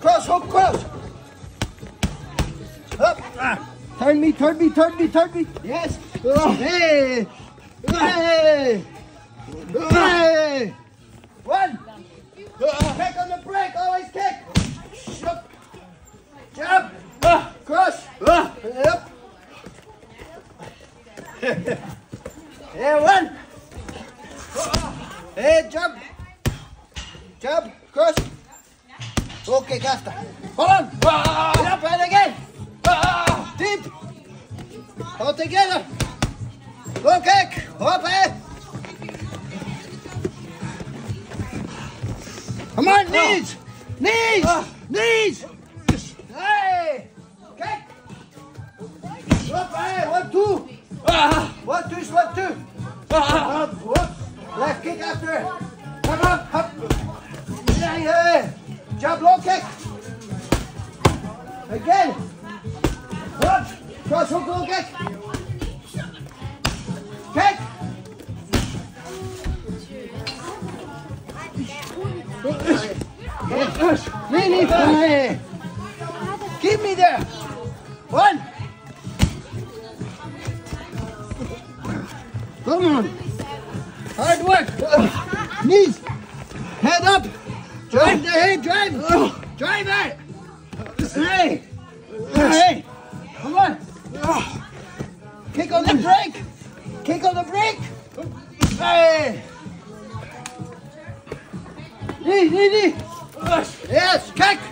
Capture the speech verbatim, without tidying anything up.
cross, hook, cross. Up. Turn me, turn me, turn me, turn me. Yes. Hey. Hey. Hey. One. Kick on the brake, always kick. Up. Jump. Cross. Up. Hey, one. Hey, jump. Jump. Cross. Okay, Casta. Hold on. Jump and again. Deep. All together. Go kick. Hop eh. Come on, knees. Knees. Knees. Hey. Kick. Hop eh. One, two. One, two, one, two. Up, whoop. Left kick after. Come on. Up. Yeah, yeah. Jump, low kick. Again. Up. Cross hook, low kick. Kick. Really funny. Keep me there. One. Come on. Hard work. Knees. Head up. Drive the head, drive. Drive it. Hey. Hey. Come on. Kick on the brake. Kick on the brake. Hey. Knee, knee, knee. Yes, kick.